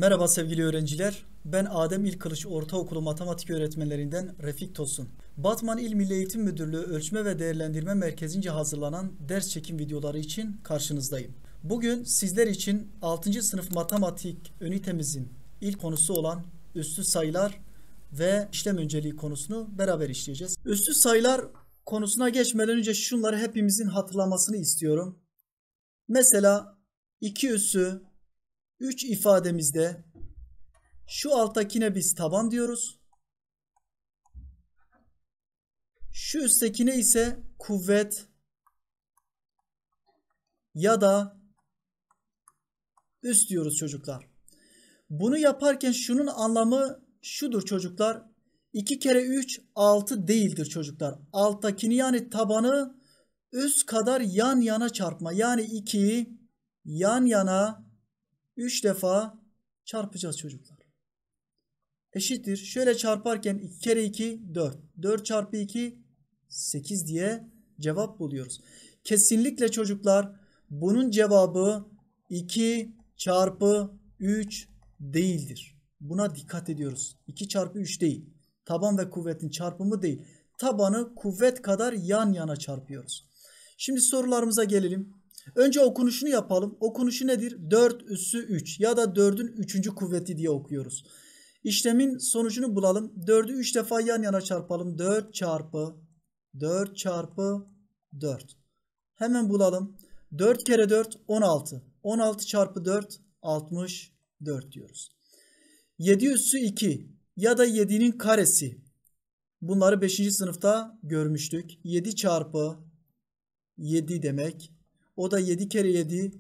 Merhaba sevgili öğrenciler. Ben Adem İlkılıç Ortaokulu Matematik Öğretmenlerinden Refik Tosun. Batman İl Milli Eğitim Müdürlüğü Ölçme ve Değerlendirme Merkezi'nce hazırlanan ders çekim videoları için karşınızdayım. Bugün sizler için 6. sınıf matematik ünitemizin ilk konusu olan üstü sayılar ve işlem önceliği konusunu beraber işleyeceğiz. Üstü sayılar konusuna geçmeden önce şunları hepimizin hatırlamasını istiyorum. Mesela 2 üssü 3 ifademizde şu alttakine biz taban diyoruz. Şu üsttekine ise kuvvet ya da üst diyoruz çocuklar. Bunu yaparken şunun anlamı şudur çocuklar. 2 kere 3 6 değildir çocuklar. Alttakini yani tabanı üst kadar yan yana çarpma. Yani 2'yi yan yana 3 defa çarpacağız çocuklar. Eşittir. Şöyle çarparken 2 kere 2 4. 4 çarpı 2 8 diye cevap buluyoruz. Kesinlikle çocuklar bunun cevabı 2 çarpı 3 değildir. Buna dikkat ediyoruz. 2 çarpı 3 değil. Taban ve kuvvetin çarpımı değil. Tabanı kuvvet kadar yan yana çarpıyoruz. Şimdi sorularımıza gelelim. Önce okunuşunu yapalım. Okunuşu nedir? 4 üssü 3 ya da 4'ün 3. kuvveti diye okuyoruz. İşlemin sonucunu bulalım. 4'ü 3 defa yan yana çarpalım. 4 çarpı 4 çarpı 4. Hemen bulalım. 4 kere 4 16. 16 çarpı 4 64 diyoruz. 7 üssü 2 ya da 7'nin karesi. Bunları 5. sınıfta görmüştük. 7 çarpı 7 demek. O da 7 kere 7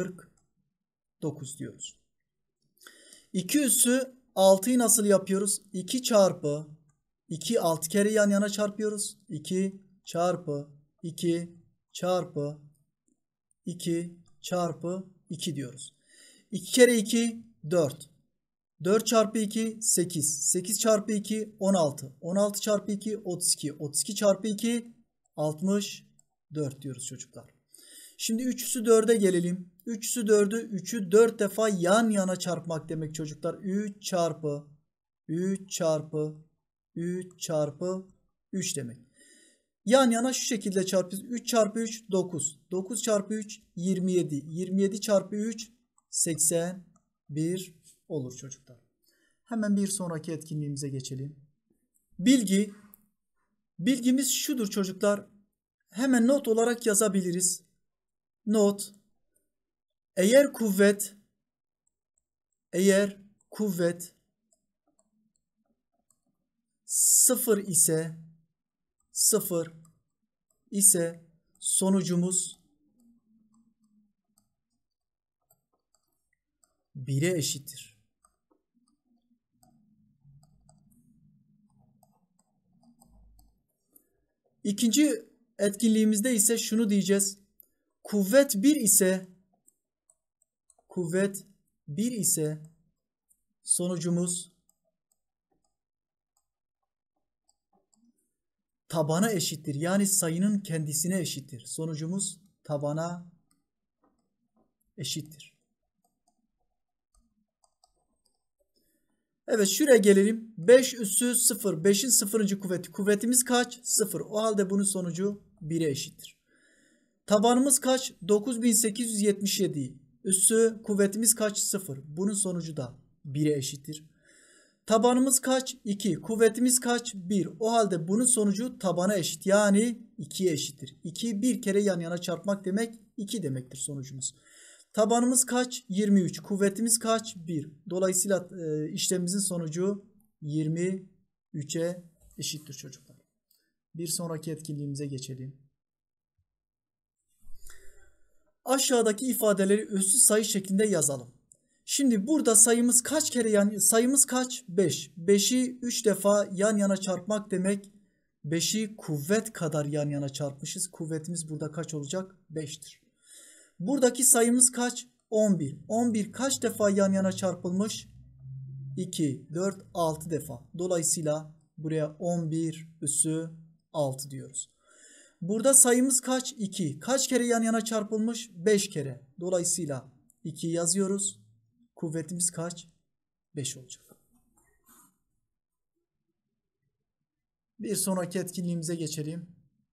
49 diyoruz. 2 üssü 6'yı nasıl yapıyoruz? 2 çarpı 2 6 kere yan yana çarpıyoruz. 2 çarpı 2 çarpı 2 çarpı 2 diyoruz. 2 kere 2 4. 4 çarpı 2 8. 8 çarpı 2 16. 16 çarpı 2 32. 32 çarpı 2 64 diyoruz çocuklar. Şimdi 3 üssü 4'e gelelim. 3 üssü 4'ü 3'ü 4 defa yan yana çarpmak demek çocuklar. 3 çarpı 3 çarpı 3 çarpı 3 demek. Yan yana şu şekilde çarpıyoruz. 3 çarpı 3 9. 9 çarpı 3 27. 27 çarpı 3 81 olur çocuklar. Hemen bir sonraki etkinliğimize geçelim. Bilgi. Bilgimiz şudur çocuklar. Hemen not olarak yazabiliriz. Not. Eğer kuvvet 0 ise sonucumuz 1'e eşittir. İkinci etkinliğimizde ise şunu diyeceğiz. Kuvvet 1 ise sonucumuz tabana eşittir. Yani sayının kendisine eşittir. Sonucumuz tabana eşittir. Evet şuraya gelelim. 5 üssü 0. 5'in 0. kuvveti. Kuvvetimiz kaç? 0. O halde bunun sonucu 1'e eşittir. Tabanımız kaç? 9877. Üssü kuvvetimiz kaç? 0. Bunun sonucu da 1'e eşittir. Tabanımız kaç? 2. Kuvvetimiz kaç? 1. O halde bunun sonucu tabana eşit. Yani 2'ye eşittir. 2'yi bir kere yan yana çarpmak demek 2 demektir sonucumuz. Tabanımız kaç? 23. Kuvvetimiz kaç? 1. Dolayısıyla işlemimizin sonucu 23'e eşittir çocuklar. Bir sonraki etkinliğimize geçelim. Aşağıdaki ifadeleri üssü sayı şeklinde yazalım. Şimdi burada sayımız kaç kere sayımız kaç? 5. 5'i 3 defa yan yana çarpmak demek 5'i kuvvet kadar yan yana çarpmışız. Kuvvetimiz burada kaç olacak? 5'tir. Buradaki sayımız kaç? 11. 11 kaç defa yan yana çarpılmış? 2, 4, 6 defa. Dolayısıyla buraya 11 üssü 6 diyoruz. Burada sayımız kaç? 2. Kaç kere yan yana çarpılmış? 5 kere. Dolayısıyla 2 yazıyoruz. Kuvvetimiz kaç? 5 olacak. Bir sonraki etkinliğimize geçelim.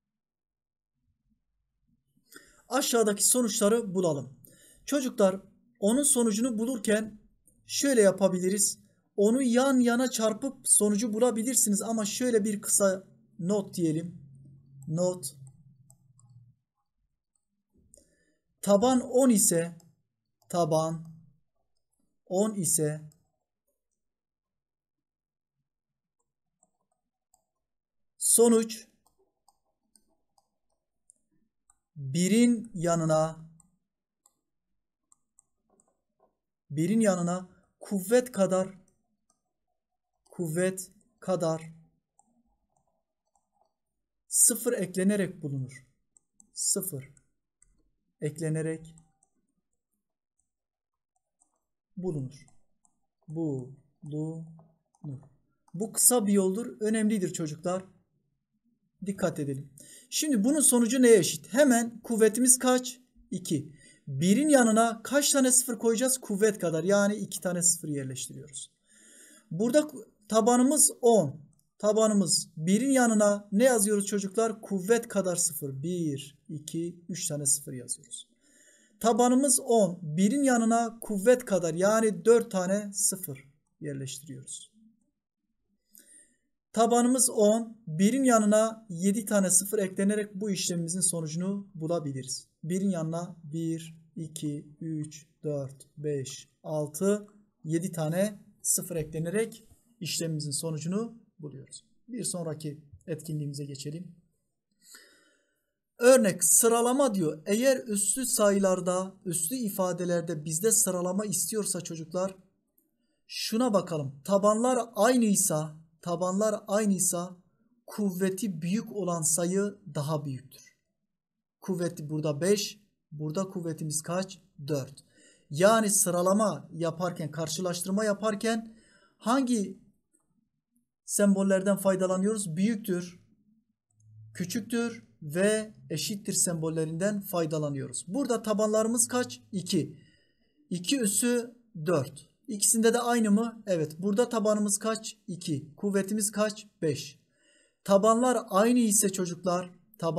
Aşağıdaki sonuçları bulalım. Çocuklar, onun sonucunu bulurken şöyle yapabiliriz. Onu yan yana çarpıp sonucu bulabilirsiniz ama şöyle bir kısa not diyelim. Not. Taban 10 ise sonuç 1'in yanına kuvvet kadar 0 eklenerek bulunur. 0 eklenerek bulunur. Bu kısa bir yoldur. Önemlidir çocuklar. Dikkat edelim. Şimdi bunun sonucu neye eşit? Hemen kuvvetimiz kaç? 2. 1'in yanına kaç tane 0 koyacağız? Kuvvet kadar. Yani 2 tane 0 yerleştiriyoruz. Burada tabanımız 10. Tabanımız 1'in yanına ne yazıyoruz çocuklar? Kuvvet kadar 0. 1, 2, 3 tane 0 yazıyoruz. Tabanımız 10. 1'in yanına kuvvet kadar yani 4 tane 0 yerleştiriyoruz. Tabanımız 10. 1'in yanına 7 tane 0 eklenerek bu işlemimizin sonucunu bulabiliriz. 1'in yanına 1, 2, 3, 4, 5, 6, 7 tane 0 eklenerek işlemimizin sonucunu buluyoruz. Bir sonraki etkinliğimize geçelim. Örnek sıralama diyor. Eğer üslü sayılarda, üslü ifadelerde bizde sıralama istiyorsa çocuklar şuna bakalım. Tabanlar aynıysa kuvveti büyük olan sayı daha büyüktür. Kuvveti burada 5, burada kuvvetimiz kaç? 4. Yani sıralama yaparken, karşılaştırma yaparken hangi sembollerden faydalanıyoruz? Büyüktür, küçüktür ve eşittir sembollerinden faydalanıyoruz. Burada tabanlarımız kaç? 2. 2 üssü 4. İkisinde de aynı mı? Evet. Burada tabanımız kaç? 2. Kuvvetimiz kaç? 5. Tabanlar aynı ise çocuklar,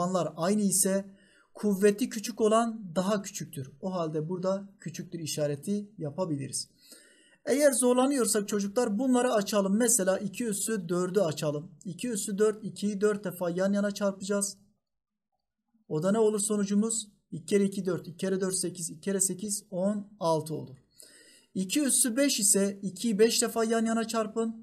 kuvveti küçük olan daha küçüktür. O halde burada küçüktür işareti yapabiliriz. Eğer zorlanıyorsak çocuklar bunları açalım. Mesela 2 üssü 4'ü açalım. 2 üssü 4, 2'yi 4 defa yan yana çarpacağız. O da ne olur sonucumuz? 2 kere 2 4, 2 kere 4 8, 2 kere 8 16 olur. 2 üssü 5 ise 2'yi 5 defa yan yana çarpın.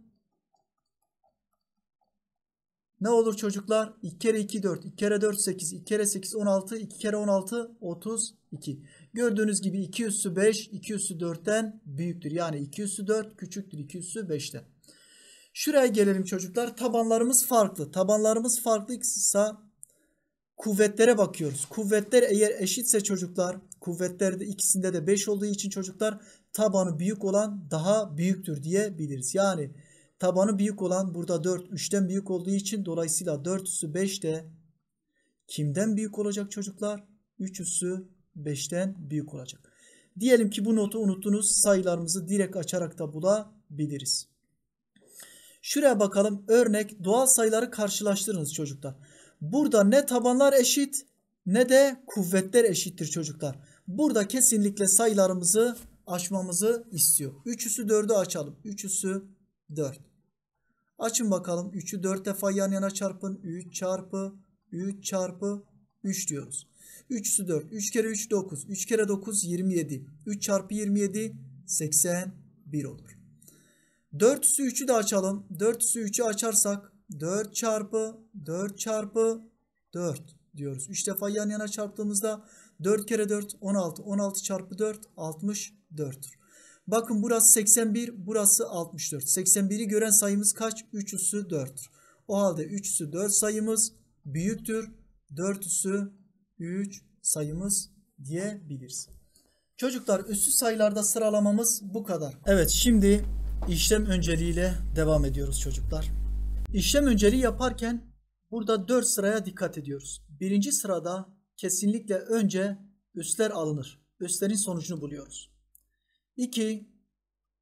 Ne olur çocuklar? 2 kere 2 4, 2 kere 4 8, 2 kere 8 16, 2 kere 16 32. Gördüğünüz gibi 2 üssü 5, 2 üssü 4'ten büyüktür. Yani 2 üssü 4 küçüktür 2 üssü 5'ten. Şuraya gelelim çocuklar. Tabanlarımız farklı. Tabanlarımız farklıysa kuvvetlere bakıyoruz. Kuvvetler eğer eşitse çocuklar, kuvvetlerde ikisinde de 5 olduğu için çocuklar tabanı büyük olan daha büyüktür diyebiliriz. Yani tabanı büyük olan burada 4 3'ten büyük olduğu için dolayısıyla 4 üssü 5 de kimden büyük olacak çocuklar? 3 üssü 5'ten büyük olacak. Diyelim ki bu notu unuttunuz. Sayılarımızı direkt açarak da bulabiliriz. Şuraya bakalım. Örnek doğal sayıları karşılaştırınız çocuklar. Burada ne tabanlar eşit ne de kuvvetler eşittir çocuklar. Burada kesinlikle sayılarımızı açmamızı istiyor. 3 üssü 4'ü açalım. 3 üssü 4. Açın bakalım. 3'ü 4 defa yan yana çarpın. 3 çarpı 3 çarpı 3 diyoruz. 3 üssü 4. 3 kere 3 9. 3 kere 9 27. 3 çarpı 27 81 olur. 4 üssü 3'ü de açalım. 4 üssü 3'ü açarsak 4 çarpı 4 çarpı 4 diyoruz. 3 defa yan yana çarptığımızda 4 kere 4 16. 16 çarpı 4 64'tür. Bakın burası 81, burası 64. 81'i gören sayımız kaç? 3 üssü 4'tür. O halde 3 üssü 4 sayımız büyüktür. 4 üssü 3 sayımız diyebiliriz. Çocuklar üssü sayılarda sıralamamız bu kadar. Evet, şimdi işlem önceliğiyle devam ediyoruz çocuklar. İşlem önceliği yaparken burada 4 sıraya dikkat ediyoruz. Birinci sırada kesinlikle önce üsler alınır. Üslerin sonucunu buluyoruz. 2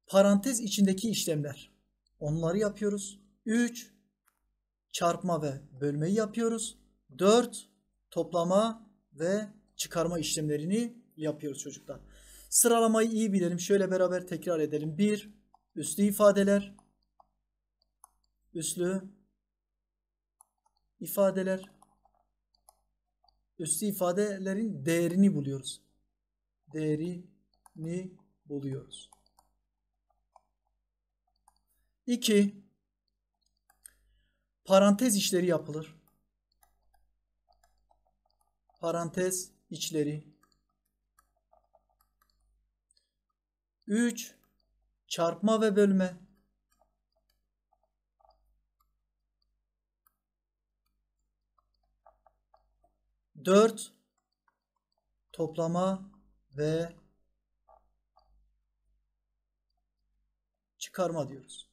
parantez içindeki işlemler. Onları yapıyoruz. 3 çarpma ve bölmeyi yapıyoruz. 4 toplama ve çıkarma işlemlerini yapıyoruz çocuklar. Sıralamayı iyi bilelim. Şöyle beraber tekrar edelim. 1 üslü ifadeler. Üslü ifadeler. Üslü ifadelerin değerini buluyoruz. Değerini buluyoruz. 2 parantez içleri yapılır. Parantez içleri. 3 çarpma ve bölme. 4 toplama ve çıkarma diyoruz.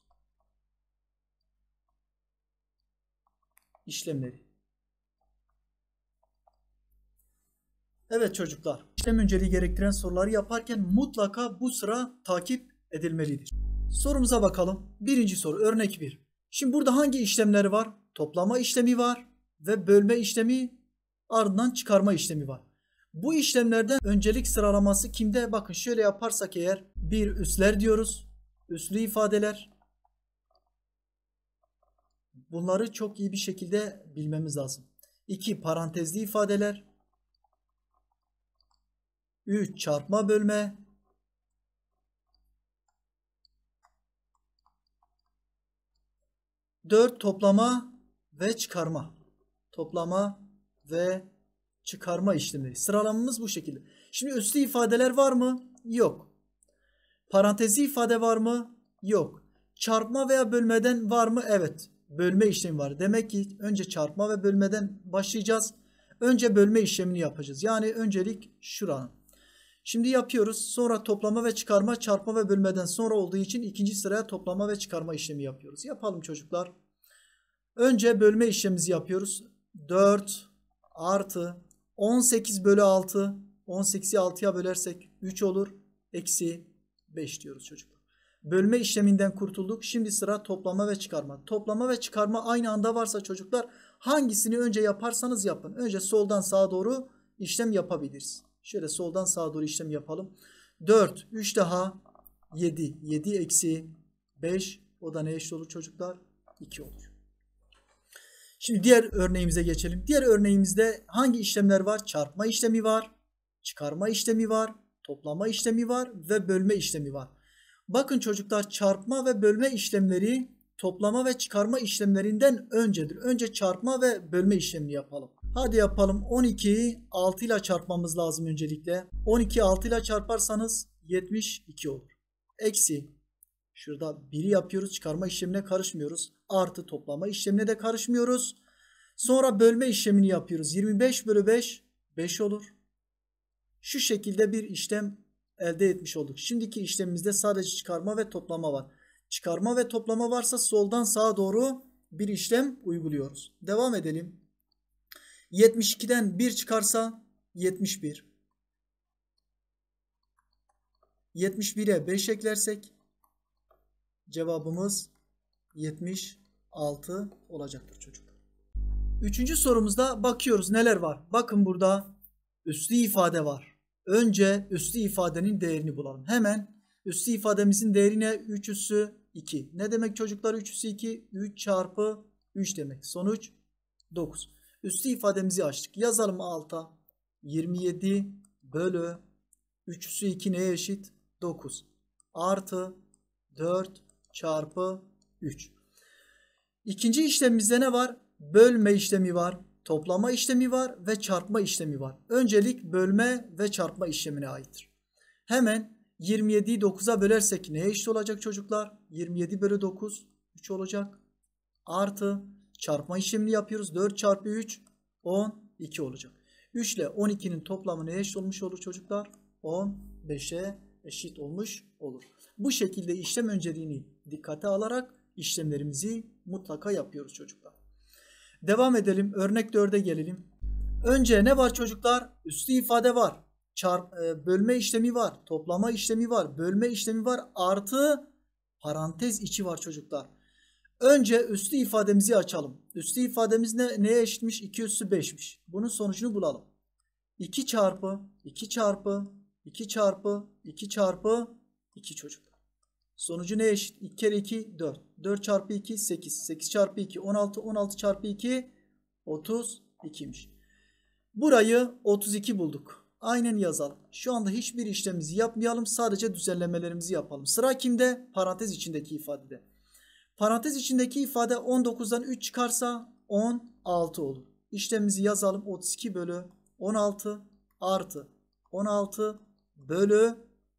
İşlemleri. Evet çocuklar, işlem önceliği gerektiren soruları yaparken mutlaka bu sıra takip edilmelidir. Sorumuza bakalım. Birinci soru, örnek 1. Şimdi burada hangi işlemler var? Toplama işlemi var ve bölme işlemi, ardından çıkarma işlemi var. Bu işlemlerden öncelik sıralaması kimde? Bakın şöyle yaparsak eğer, bir üsler diyoruz. Üslü ifadeler. Bunları çok iyi bir şekilde bilmemiz lazım. 2 parantezli ifadeler. 3 çarpma bölme. 4 toplama ve çıkarma. Toplama ve çıkarma işlemleri. Sıralamamız bu şekilde. Şimdi üslü ifadeler var mı? Yok. Parantezli ifade var mı? Yok. Çarpma veya bölmeden var mı? Evet. Bölme işlemi var. Demek ki önce çarpma ve bölmeden başlayacağız. Önce bölme işlemini yapacağız. Yani öncelik şuranın. Şimdi yapıyoruz. Sonra toplama ve çıkarma, çarpma ve bölmeden sonra olduğu için ikinci sıraya toplama ve çıkarma işlemi yapıyoruz. Yapalım çocuklar. Önce bölme işlemimizi yapıyoruz. 4 artı 18 bölü 6. 18'i 6'ya bölersek 3 olur. Eksi 5 diyoruz çocuklar. Bölme işleminden kurtulduk. Şimdi sıra toplama ve çıkarma. Toplama ve çıkarma aynı anda varsa çocuklar, hangisini önce yaparsanız yapın. Önce soldan sağa doğru işlem yapabiliriz. Şöyle soldan sağa doğru işlem yapalım. 4, 3 daha 7. 7 eksi 5. O da ne eşit olur çocuklar? 2 olur. Şimdi diğer örneğimize geçelim. Diğer örneğimizde hangi işlemler var? Çarpma işlemi var. Çıkarma işlemi var. Toplama işlemi var ve bölme işlemi var. Bakın çocuklar, çarpma ve bölme işlemleri toplama ve çıkarma işlemlerinden öncedir. Önce çarpma ve bölme işlemini yapalım. Hadi yapalım. 12'yi 6 ile çarpmamız lazım öncelikle. 12'yi 6 ile çarparsanız 72 olur. Eksi. Şurada 1'i yapıyoruz. Çıkarma işlemine karışmıyoruz. Artı toplama işlemine de karışmıyoruz. Sonra bölme işlemini yapıyoruz. 25 bölü 5 5 olur. Şu şekilde bir işlem elde etmiş olduk. Şimdiki işlemimizde sadece çıkarma ve toplama var. Çıkarma ve toplama varsa soldan sağa doğru bir işlem uyguluyoruz. Devam edelim. 72'den 1 çıkarsa 71. 71'e 5 eklersek cevabımız 76 olacaktır çocuklar. Üçüncü sorumuzda bakıyoruz neler var. Bakın burada üslü ifade var. Önce üslü ifadenin değerini bulalım. Hemen üslü ifademizin değeri ne? 3 üssü 2. Ne demek çocuklar 3 üssü 2? 3 çarpı 3 demek. Sonuç 9. Üslü ifademizi açtık. Yazalım alta. 27 bölü 3 üssü 2 neye eşit? 9. Artı 4 çarpı 3. İkinci işlemimizde ne var? Bölme işlemi var. Toplama işlemi var ve çarpma işlemi var. Öncelik bölme ve çarpma işlemine aittir. Hemen 27'yi 9'a bölersek neye eşit olacak çocuklar? 27 bölü 9 3 olacak. Artı çarpma işlemini yapıyoruz. 4 çarpı 3 12 olacak. 3 ile 12'nin toplamı neye eşit olmuş olur çocuklar? 15'e eşit olmuş olur. Bu şekilde işlem önceliğini dikkate alarak işlemlerimizi mutlaka yapıyoruz çocuklar. Devam edelim. Örnek 4'e gelelim. Önce ne var çocuklar? Üslü ifade var. bölme işlemi var, toplama işlemi var, bölme işlemi var, artı parantez içi var çocuklar. Önce üslü ifademizi açalım. Üslü ifademiz neye eşitmiş? 2 üssü 5'miş. Bunun sonucunu bulalım. 2 çarpı 2 çarpı 2 çarpı 2 çarpı 2 çocuklar. Sonucu neye eşit? 2 kere 2 4. 4 çarpı 2 8. 8 çarpı 2 16. 16 çarpı 2 32'ymiş. Burayı 32 bulduk. Aynen yazalım. Şu anda hiçbir işlemimizi yapmayalım. Sadece düzenlemelerimizi yapalım. Sıra kimde? Parantez içindeki ifadede. Parantez içindeki ifade 19'dan 3 çıkarsa 16 olur. İşlemimizi yazalım. 32 bölü 16 artı 16 bölü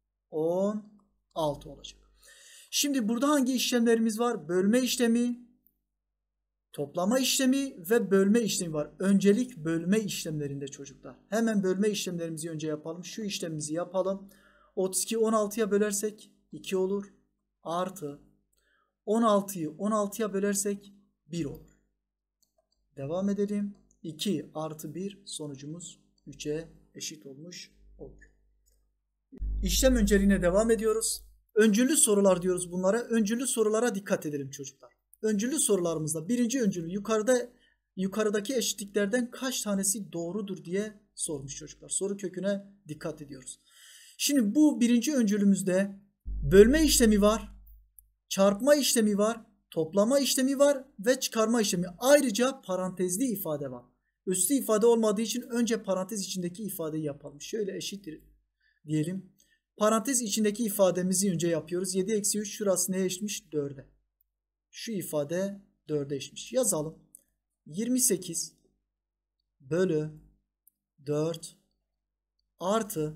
16 olacak. Şimdi burada hangi işlemlerimiz var? Bölme işlemi, toplama işlemi ve bölme işlemi var. Öncelik bölme işlemlerinde çocuklar. Hemen bölme işlemlerimizi önce yapalım. Şu işlemimizi yapalım. 32 16'ya bölersek 2 olur. Artı 16'yı 16'ya bölersek 1 olur. Devam edelim. 2 artı 1 sonucumuz 3'e eşit olmuş olur. İşlem önceliğine devam ediyoruz. Öncüllü sorular diyoruz bunlara. Öncüllü sorulara dikkat edelim çocuklar. Öncüllü sorularımızda birinci öncülü yukarıdaki eşitliklerden kaç tanesi doğrudur diye sormuş çocuklar. Soru köküne dikkat ediyoruz. Şimdi bu birinci öncülümüzde bölme işlemi var, çarpma işlemi var, toplama işlemi var ve çıkarma işlemi. Ayrıca parantezli ifade var. Üslü ifade olmadığı için önce parantez içindeki ifadeyi yapalım. Şöyle eşittir diyelim. Parantez içindeki ifademizi önce yapıyoruz. 7 eksi 3 şurası neye eşitmiş? 4'e. Şu ifade 4'e eşitmiş. Yazalım. 28 bölü 4 artı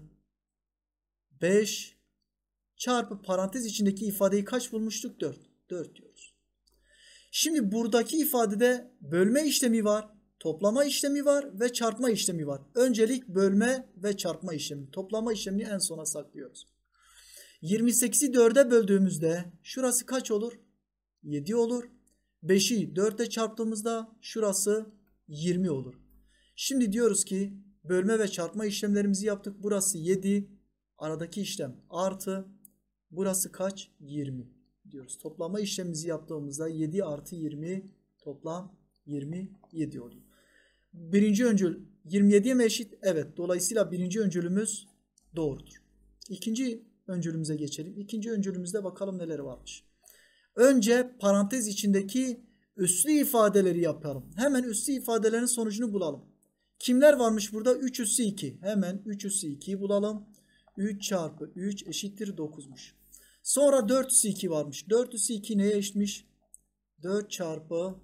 5 çarpı parantez içindeki ifadeyi kaç bulmuştuk? 4. 4 diyoruz. Şimdi buradaki ifadede bölme işlemi var, toplama işlemi var ve çarpma işlemi var. Öncelik bölme ve çarpma işlemi. Toplama işlemini en sona saklıyoruz. 28'i 4'e böldüğümüzde şurası kaç olur? 7 olur. 5'i 4'e çarptığımızda şurası 20 olur. Şimdi diyoruz ki bölme ve çarpma işlemlerimizi yaptık. Burası 7. Aradaki işlem artı. Burası kaç? 20 diyoruz. Toplama işlemimizi yaptığımızda 7 artı 20 toplam 27 oluyor. Birinci öncül 27'ye mi eşit? Evet. Dolayısıyla birinci öncülümüz doğrudur. İkinci öncülümüze geçelim. İkinci öncülümüzde bakalım neler varmış. Önce parantez içindeki üslü ifadeleri yapalım. Hemen üslü ifadelerin sonucunu bulalım. Kimler varmış burada? 3 üssü 2. Hemen 3 üssü 2'yi bulalım. 3 çarpı 3 eşittir 9'muş. Sonra 4 üssü 2 varmış. 4 üssü 2 neye eşitmiş? 4 çarpı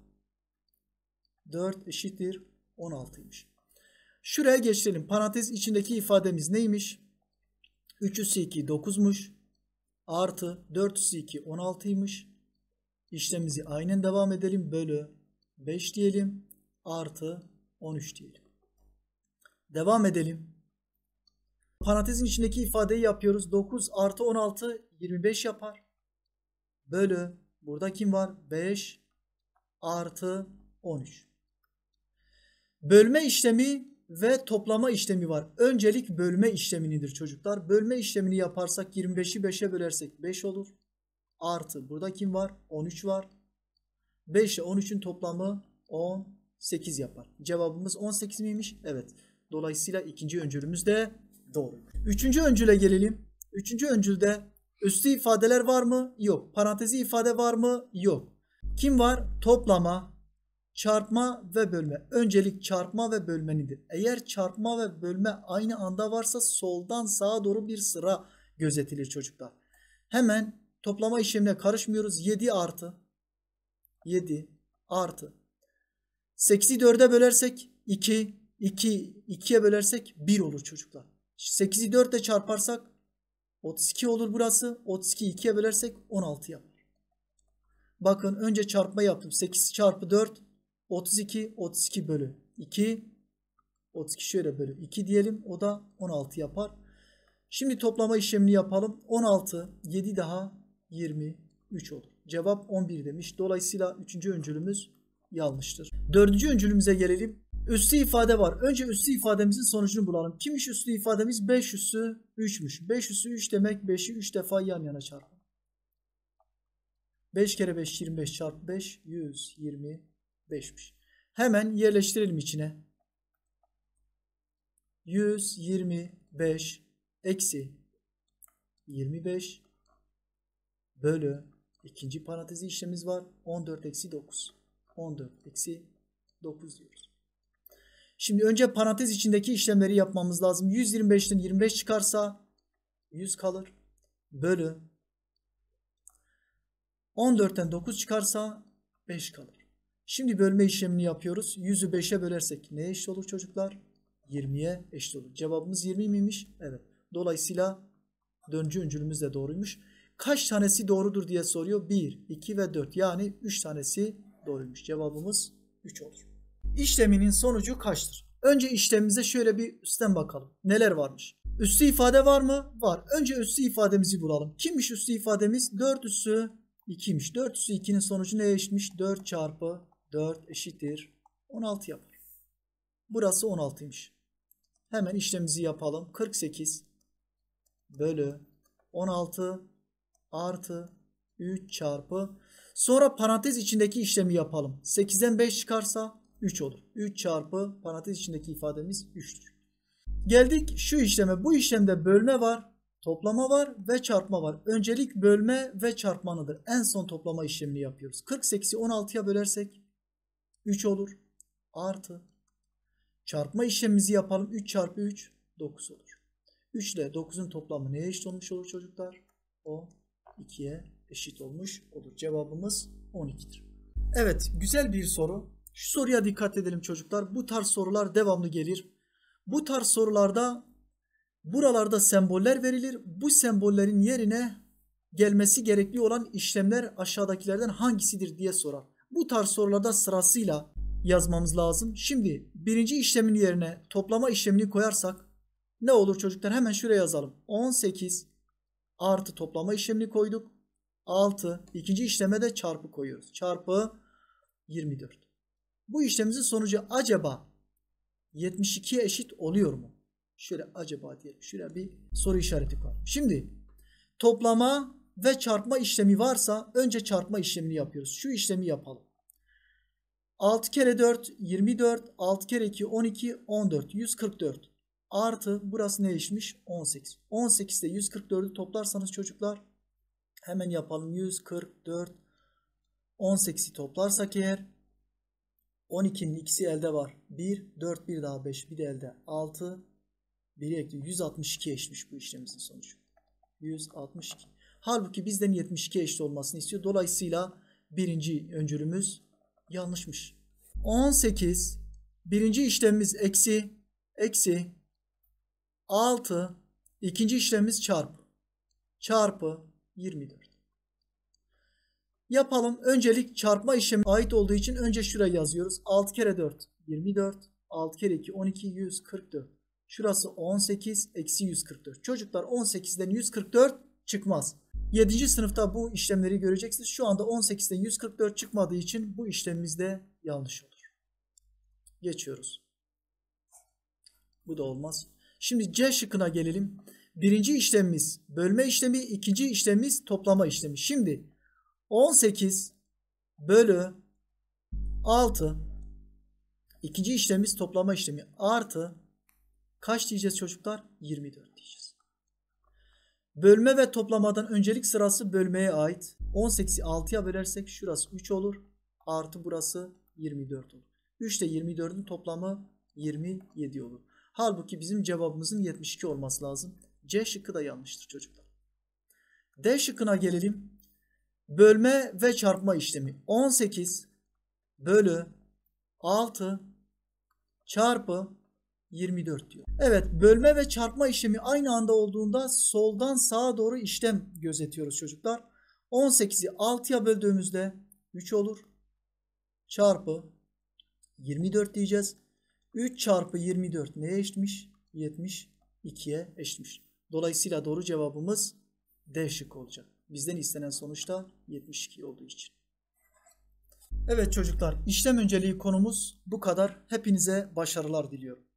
4 eşittir 16'ymış. Şuraya geçelim. Parantez içindeki ifademiz neymiş? 3 üssü 2 9'muş. Artı 4 üssü 2 16'ymış. İşlemimizi aynen devam edelim. Bölü 5 diyelim. Artı 13 diyelim. Devam edelim. Parantezin içindeki ifadeyi yapıyoruz. 9 artı 16 25 yapar. Bölü burada kim var? 5 artı 13. Bölme işlemi ve toplama işlemi var. Öncelik bölme işleminidir çocuklar. Bölme işlemini yaparsak 25'i 5'e bölersek 5 olur. Artı burada kim var? 13 var. 5 ile 13'ün toplamı 18 yapar. Cevabımız 18 miymiş? Evet. Dolayısıyla ikinci öncülümüz de doğru. Üçüncü öncüle gelelim. Üçüncü öncülde üslü ifadeler var mı? Yok. Parantezi ifade var mı? Yok. Kim var? Toplama, çarpma ve bölme. Öncelik çarpma ve bölmenidir. Eğer çarpma ve bölme aynı anda varsa soldan sağa doğru bir sıra gözetilir çocuklar. Hemen toplama işlemine karışmıyoruz. 7 artı 7 artı 8'i 4'e bölersek 2, 2'ye bölersek 1 olur çocuklar. 8'i 4 ile çarparsak 32 olur burası. 32'yi 2'ye bölersek 16 yapar. Bakın önce çarpma yaptım. 8 çarpı 4 32, 32 bölü 2, 32 şöyle bölü 2 diyelim. O da 16 yapar. Şimdi toplama işlemini yapalım. 16, 7 daha 23 olur. Cevap 11 demiş. Dolayısıyla 3. öncülümüz yanlıştır. 4. öncülümüze gelelim. Üslü ifade var. Önce üslü ifademizin sonucunu bulalım. Kimmiş üslü ifademiz? 5 üssü 3'müş. 5 üssü 3 demek 5'i 3 defa yan yana çarpın. 5 kere 5 25 çarpı 5 125'miş. Hemen yerleştirelim içine. 125 eksi 25 bölü ikinci parantezi işlemimiz var. 14 eksi 9. 14 eksi 9 diyoruz. Şimdi önce parantez içindeki işlemleri yapmamız lazım. 125'ten 25 çıkarsa 100 kalır. Bölü 14'ten 9 çıkarsa 5 kalır. Şimdi bölme işlemini yapıyoruz. 100'ü 5'e bölersek neye eşit olur çocuklar? 20'ye eşit olur. Cevabımız 20 miymiş? Evet. Dolayısıyla dördüncü öncülümüz de doğruymuş. Kaç tanesi doğrudur diye soruyor. 1, 2 ve 4. Yani 3 tanesi doğruymuş. Cevabımız 3 olur. İşleminin sonucu kaçtır? Önce işlemimize şöyle bir üstten bakalım. Neler varmış? Üslü ifade var mı? Var. Önce üslü ifademizi bulalım. Kimmiş üslü ifademiz? 4 üssü 2'ymiş. 4 üssü 2'nin sonucu neye eşitmiş? 4 çarpı 4 eşittir 16 yapar. Burası 16'ymış. Hemen işlemimizi yapalım. 48 bölü 16 artı 3 çarpı. Sonra parantez içindeki işlemi yapalım. 8'den 5 çıkarsa 3 olur. 3 çarpı parantez içindeki ifademiz 3'tür. Geldik şu işleme. Bu işlemde bölme var, toplama var ve çarpma var. Öncelik bölme ve çarpmanıdır. En son toplama işlemini yapıyoruz. 48'i 16'ya bölersek 3 olur. Artı çarpma işlemimizi yapalım. 3 çarpı 3 9 olur. 3 ile 9'un toplamı neye eşit olmuş olur çocuklar? 12'ye eşit olmuş olur. Cevabımız 12'dir. Evet, güzel bir soru. Şu soruya dikkat edelim çocuklar. Bu tarz sorular devamlı gelir. Bu tarz sorularda buralarda semboller verilir. Bu sembollerin yerine gelmesi gerekli olan işlemler aşağıdakilerden hangisidir diye sorar. Bu tarz sorularda sırasıyla yazmamız lazım. Şimdi birinci işlemin yerine toplama işlemini koyarsak ne olur çocuklar? Hemen şuraya yazalım. 18 artı toplama işlemini koyduk. 6. İkinci işleme de çarpı koyuyoruz. Çarpı 24. Bu işlemimizin sonucu acaba 72'ye eşit oluyor mu? Şöyle acaba diyelim. Şuraya bir soru işareti koyalım. Şimdi toplama ve çarpma işlemi varsa önce çarpma işlemini yapıyoruz. Şu işlemi yapalım. 6 kere 4 24. 6 kere 2 12. 14. 144. Artı burası ne eşitmiş? 18. 18 ile 144'ü toplarsanız çocuklar hemen yapalım. 144 18'i toplarsak eğer 12'nin ikisi elde var. 1 4 bir daha 5 bir de elde 6 1'i ekliyor. 162 eşitmiş bu işlemimizin sonucu. 162. Halbuki bizden 72 eşit olmasını istiyor. Dolayısıyla birinci öncülümüz yanlışmış. 18 birinci işlemimiz eksi 6 ikinci işlemimiz çarpı 24. Yapalım. Öncelik çarpma işlemi ait olduğu için önce şuraya yazıyoruz. 6 kere 4 24. 6 kere 2 12 144. Şurası 18 eksi 144. Çocuklar 18'den 144 çıkmaz. 7. sınıfta bu işlemleri göreceksiniz. Şu anda 18'den 144 çıkmadığı için bu işlemimiz de yanlış olur. Geçiyoruz. Bu da olmaz. Şimdi C şıkkına gelelim. Birinci işlemimiz bölme işlemi, ikinci işlemimiz toplama işlemi. Şimdi 18 bölü 6 ikinci işlemimiz toplama işlemi artı kaç diyeceğiz çocuklar? 24 diyeceğiz. Bölme ve toplamadan öncelik sırası bölmeye ait. 18'i 6'ya bölersek şurası 3 olur. Artı burası 24 olur. 3 ile 24'ün toplamı 27 olur. Halbuki bizim cevabımızın 72 olması lazım. C şıkkı da yanlıştır çocuklar. D şıkkına gelelim. Bölme ve çarpma işlemi. 18 bölü 6 çarpı 24 diyor. Evet, bölme ve çarpma işlemi aynı anda olduğunda soldan sağa doğru işlem gözetiyoruz çocuklar. 18'i 6'ya böldüğümüzde 3 olur. Çarpı 24 diyeceğiz. 3 çarpı 24 neye eşitmiş? 72'ye eşitmiş. Dolayısıyla doğru cevabımız D şıkkı olacak. Bizden istenen sonuçta 72 olduğu için. Evet çocuklar, işlem önceliği konumuz bu kadar. Hepinize başarılar diliyorum.